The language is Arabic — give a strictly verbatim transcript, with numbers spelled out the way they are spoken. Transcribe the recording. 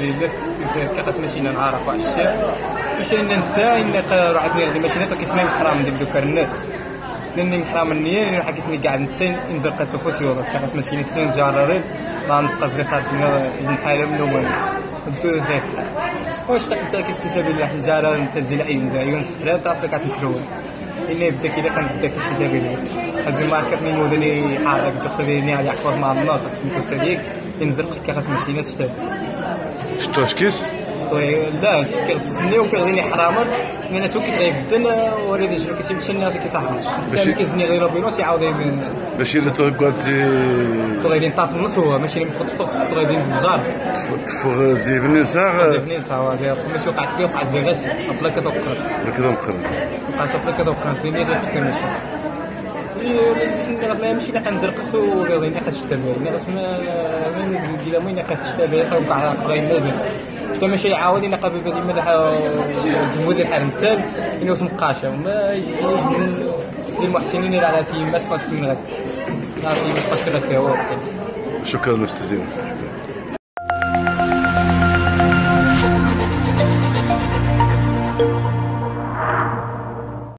في كاس ماشينا نعرف واحد الشيء باش ان انت انك راه عندي ماشينات كيسمي حرام ديال دوك الناس لاني حرام النيه راح كيسمي كاع نتين انزل قصو فوسيو كاس ماشينا سين جارارين ما نسقط غير صارتنا الحاله منهم انتو زيف واش تقدر كيسمي سبيل الله الجاره نتزل عين زايون سكرات تعرف كتمسلو الا يبدا كذا كنبدا في سبيل الله هذه الماركه من موديل حارق تخسريني على يحفظ مع الناس سميتو صديق ينزل كاس ماشينا ستة شتو اش كيس لا كتسنيو في غير حراما من الناس كيسغيبدن ولا ديجا كيسمش الناس كيصحوش كان كيزني غير بينوس يعاود باش الا تو كواتي تو غادي نطاف النص هو ماشي اللي مخط فوق تو غادي نزار تفوق زيفني ساعه زيفني ساعه هذا خمس وقعت بيه وقعت ديال غاس بلا كذا وقرت بلا كذا وقرت وقعت بلا كذا وقرت فيني غير كان ماشي غاس ماشي لا كنزرق خو غادي كتشتبه غاس ما ديال مين كتشتبه وقع بغينا حتى ماشي يعاود الا قبل بهذه المدح الجمهور ديال الحرم سال انه اسم قاشه وما يجي المحسنين على سي ما سباس من غد ناسي ما سباس غير هو شكرا استاذ